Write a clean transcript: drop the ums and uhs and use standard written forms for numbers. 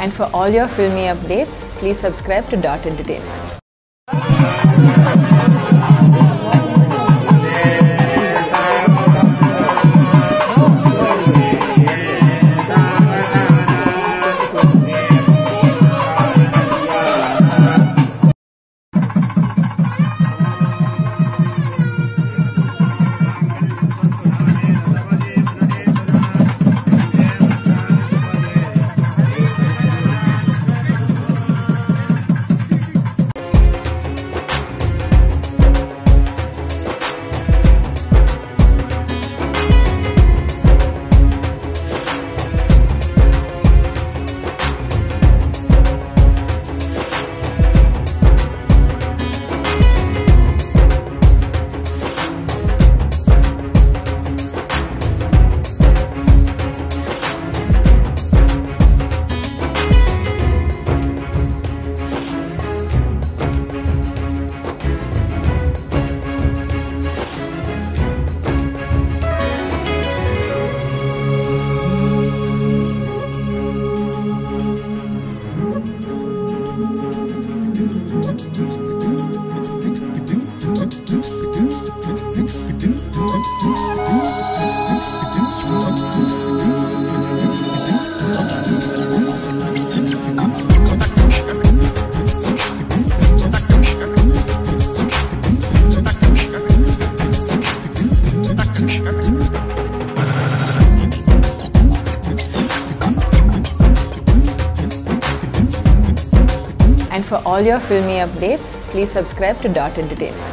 And for all your filmy updates, please subscribe to Dot Entertainment. And for all your filmy updates, please subscribe to Dot Entertainment.